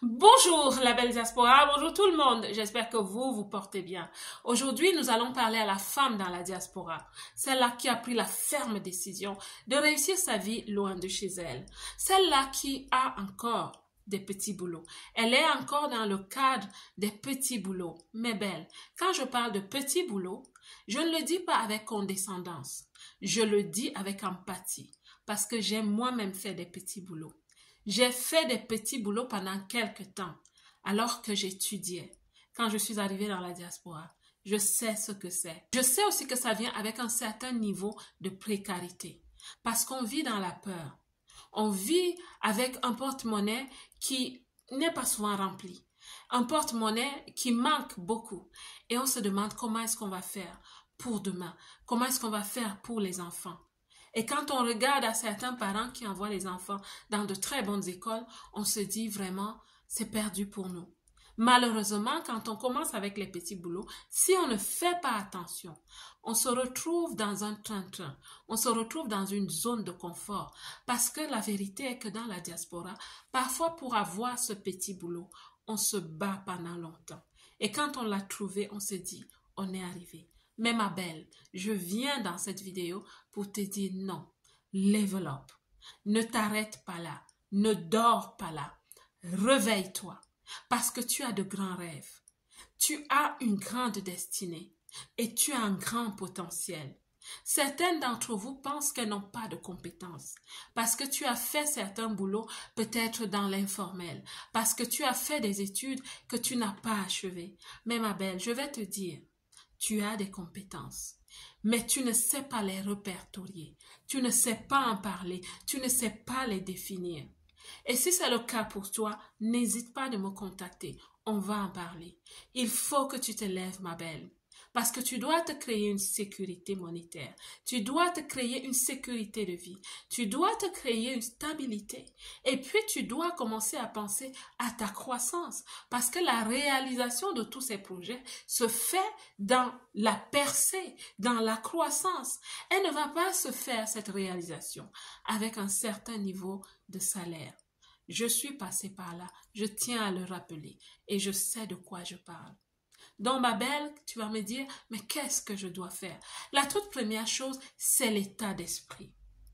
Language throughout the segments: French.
Bonjour la belle diaspora, bonjour tout le monde, j'espère que vous portez bien. Aujourd'hui, nous allons parler à la femme dans la diaspora, celle-là qui a pris la ferme décision de réussir sa vie loin de chez elle, celle-là qui a encore des petits boulots. Elle est encore dans le cadre des petits boulots. Mais belle, quand je parle de petits boulots, je ne le dis pas avec condescendance, je le dis avec empathie, parce que j'ai moi-même fait des petits boulots. J'ai fait des petits boulots pendant quelques temps, alors que j'étudiais. Quand je suis arrivée dans la diaspora, je sais ce que c'est. Je sais aussi que ça vient avec un certain niveau de précarité, parce qu'on vit dans la peur. On vit avec un porte-monnaie qui n'est pas souvent rempli, un porte-monnaie qui manque beaucoup. Et on se demande comment est-ce qu'on va faire pour demain, comment est-ce qu'on va faire pour les enfants. Et quand on regarde à certains parents qui envoient les enfants dans de très bonnes écoles, on se dit vraiment, c'est perdu pour nous. Malheureusement, quand on commence avec les petits boulots, si on ne fait pas attention, on se retrouve dans un train-train, on se retrouve dans une zone de confort. Parce que la vérité est que dans la diaspora, parfois pour avoir ce petit boulot, on se bat pendant longtemps. Et quand on l'a trouvé, on se dit, on est arrivé. Mais ma belle, je viens dans cette vidéo pour te dire non, level up. Ne t'arrête pas là, ne dors pas là. Réveille-toi parce que tu as de grands rêves. Tu as une grande destinée et tu as un grand potentiel. Certaines d'entre vous pensent qu'elles n'ont pas de compétences parce que tu as fait certains boulots peut-être dans l'informel, parce que tu as fait des études que tu n'as pas achevées. Mais ma belle, je vais te dire, tu as des compétences, mais tu ne sais pas les répertorier, tu ne sais pas en parler, tu ne sais pas les définir. Et si c'est le cas pour toi, n'hésite pas de me contacter, on va en parler. Il faut que tu te lèves, ma belle, parce que tu dois te créer une sécurité monétaire, tu dois te créer une sécurité de vie, tu dois te créer une stabilité. Et puis tu dois commencer à penser à ta croissance, parce que la réalisation de tous ces projets se fait dans la percée, dans la croissance. Elle ne va pas se faire, cette réalisation, avec un certain niveau de salaire. Je suis passée par là, je tiens à le rappeler et je sais de quoi je parle. Donc, ma belle, tu vas me dire, mais qu'est-ce que je dois faire? La toute première chose, c'est l'état d'esprit.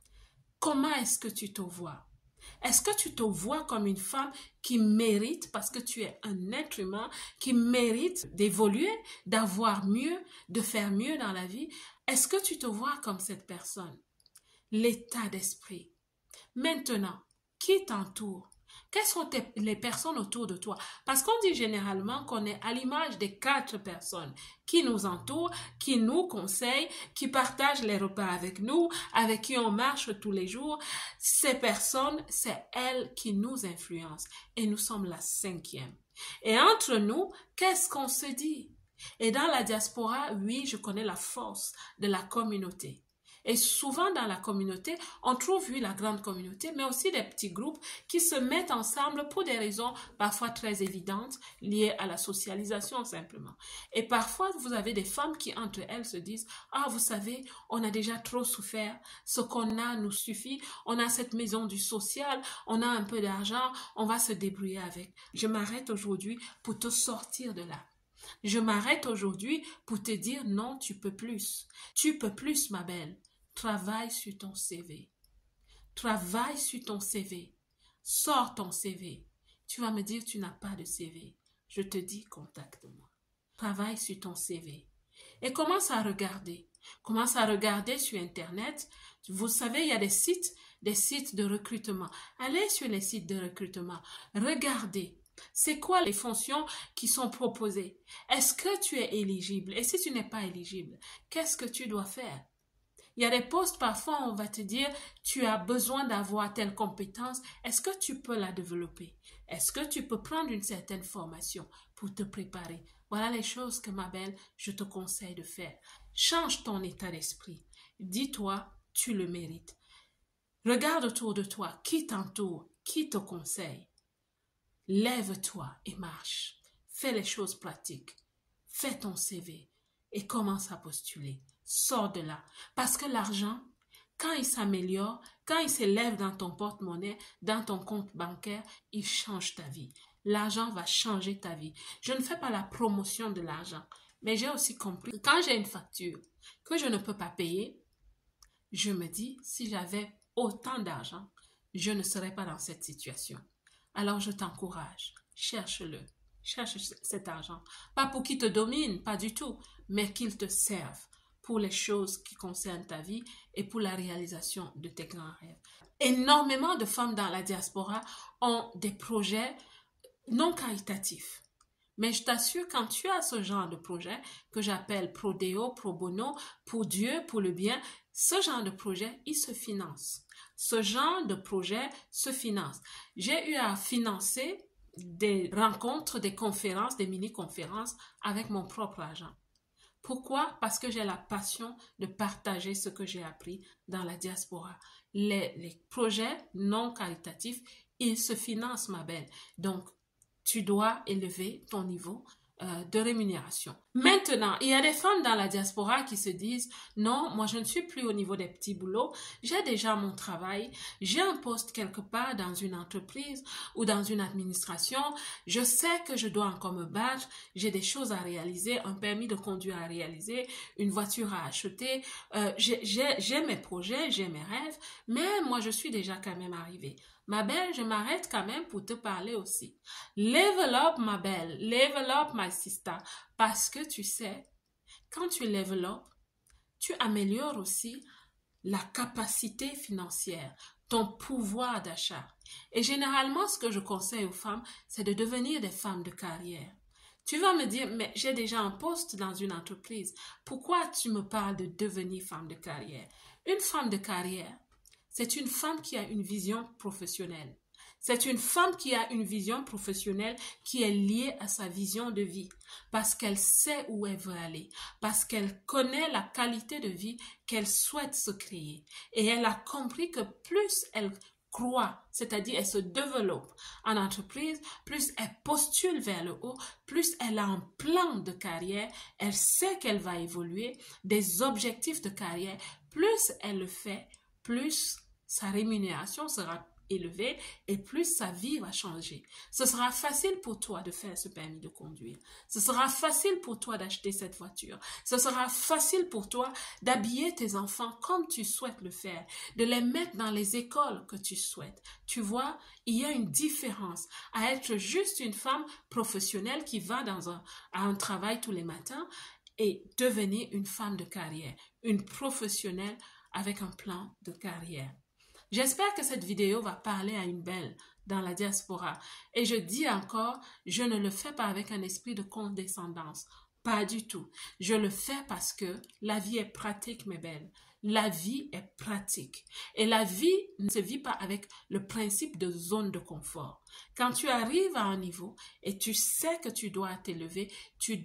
Comment est-ce que tu te vois? Est-ce que tu te vois comme une femme qui mérite, parce que tu es un être humain, qui mérite d'évoluer, d'avoir mieux, de faire mieux dans la vie? Est-ce que tu te vois comme cette personne? L'état d'esprit. Maintenant, qui t'entoure? Quelles sont les personnes autour de toi? Parce qu'on dit généralement qu'on est à l'image des 4 personnes qui nous entourent, qui nous conseillent, qui partagent les repas avec nous, avec qui on marche tous les jours. Ces personnes, c'est elles qui nous influencent. Et nous sommes la 5e. Et entre nous, qu'est-ce qu'on se dit? Et dans la diaspora, oui, je connais la force de la communauté. Et souvent dans la communauté, on trouve, oui, la grande communauté, mais aussi des petits groupes qui se mettent ensemble pour des raisons parfois très évidentes, liées à la socialisation simplement. Et parfois, vous avez des femmes qui, entre elles, se disent, ah, vous savez, on a déjà trop souffert, ce qu'on a nous suffit, on a cette maison du social, on a un peu d'argent, on va se débrouiller avec. Je m'arrête aujourd'hui pour te sortir de là. Je m'arrête aujourd'hui pour te dire non, tu peux plus. Tu peux plus, ma belle. Travaille sur ton CV. Travaille sur ton CV. Sors ton CV. Tu vas me dire tu n'as pas de CV. Je te dis contacte-moi. Travaille sur ton CV. Et commence à regarder. Commence à regarder sur Internet. Vous savez, il y a des sites de recrutement. Allez sur les sites de recrutement. Regardez. C'est quoi les fonctions qui sont proposées? Est-ce que tu es éligible? Et si tu n'es pas éligible, qu'est-ce que tu dois faire? Il y a des postes, parfois, on va te dire, tu as besoin d'avoir telle compétence. Est-ce que tu peux la développer? Est-ce que tu peux prendre une certaine formation pour te préparer? Voilà les choses que, ma belle, je te conseille de faire. Change ton état d'esprit. Dis-toi, tu le mérites. Regarde autour de toi, qui t'entoure, qui te conseille. Lève-toi et marche. Fais les choses pratiques. Fais ton CV et commence à postuler. Sors de là. Parce que l'argent, quand il s'améliore, quand il s'élève dans ton porte-monnaie, dans ton compte bancaire, il change ta vie. L'argent va changer ta vie. Je ne fais pas la promotion de l'argent, mais j'ai aussi compris que quand j'ai une facture que je ne peux pas payer, je me dis, si j'avais autant d'argent, je ne serais pas dans cette situation. Alors je t'encourage, cherche-le, cherche cet argent. Pas pour qu'il te domine, pas du tout, mais qu'il te serve pour les choses qui concernent ta vie et pour la réalisation de tes grands rêves. Énormément de femmes dans la diaspora ont des projets non caritatifs. Mais je t'assure, quand tu as ce genre de projet que j'appelle pro Deo, pro bono, pour Dieu, pour le bien, ce genre de projet, il se finance. Ce genre de projet se finance. J'ai eu à financer des rencontres, des conférences, des mini-conférences avec mon propre argent. Pourquoi? Parce que j'ai la passion de partager ce que j'ai appris dans la diaspora. Les projets non caritatifs, ils se financent, ma belle. Donc, tu dois élever ton niveau de rémunération. Maintenant, il y a des femmes dans la diaspora qui se disent « Non, moi je ne suis plus au niveau des petits boulots, j'ai déjà mon travail, j'ai un poste quelque part dans une entreprise ou dans une administration, je sais que je dois encore me battre, j'ai des choses à réaliser, un permis de conduire à réaliser, une voiture à acheter, j'ai mes projets, j'ai mes rêves, mais moi je suis déjà quand même arrivée. » Ma belle, je m'arrête quand même pour te parler aussi. Level up, ma belle. Level up, my sister. Parce que tu sais, quand tu level up, tu améliores aussi la capacité financière, ton pouvoir d'achat. Et généralement, ce que je conseille aux femmes, c'est de devenir des femmes de carrière. Tu vas me dire, mais j'ai déjà un poste dans une entreprise. Pourquoi tu me parles de devenir femme de carrière? Une femme de carrière, c'est une femme qui a une vision professionnelle. C'est une femme qui a une vision professionnelle qui est liée à sa vision de vie parce qu'elle sait où elle veut aller, parce qu'elle connaît la qualité de vie qu'elle souhaite se créer. Et elle a compris que plus elle croît, c'est-à-dire elle se développe en entreprise, plus elle postule vers le haut, plus elle a un plan de carrière, elle sait qu'elle va évoluer, des objectifs de carrière, plus elle le fait, plus sa rémunération sera élevée et plus sa vie va changer. Ce sera facile pour toi de faire ce permis de conduire. Ce sera facile pour toi d'acheter cette voiture. Ce sera facile pour toi d'habiller tes enfants comme tu souhaites le faire, de les mettre dans les écoles que tu souhaites. Tu vois, il y a une différence à être juste une femme professionnelle qui va à un travail tous les matins et devenir une femme de carrière, une professionnelle avec un plan de carrière. J'espère que cette vidéo va parler à une belle dans la diaspora. Et je dis encore, je ne le fais pas avec un esprit de condescendance. Pas du tout. Je le fais parce que la vie est pratique, mes belles. La vie est pratique. Et la vie ne se vit pas avec le principe de zone de confort. Quand tu arrives à un niveau et tu sais que tu dois t'élever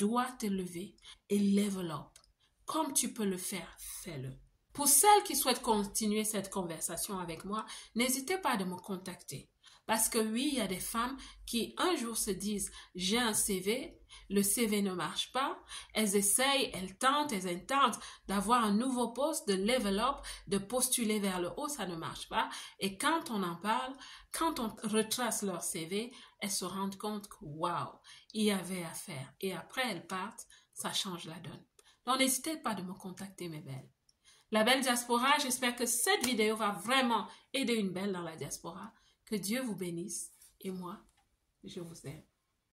et level up. Comme tu peux le faire, fais-le. Pour celles qui souhaitent continuer cette conversation avec moi, n'hésitez pas à me contacter. Parce que oui, il y a des femmes qui un jour se disent « j'ai un CV », le CV ne marche pas, elles essayent, elles tentent d'avoir un nouveau poste, de level up, de postuler vers le haut, ça ne marche pas. Et quand on en parle, quand on retrace leur CV, elles se rendent compte que waouh, il y avait à faire. Et après elles partent, ça change la donne. Donc n'hésitez pas à me contacter, mes belles. La belle diaspora, j'espère que cette vidéo va vraiment aider une belle dans la diaspora. Que Dieu vous bénisse et moi, je vous aime.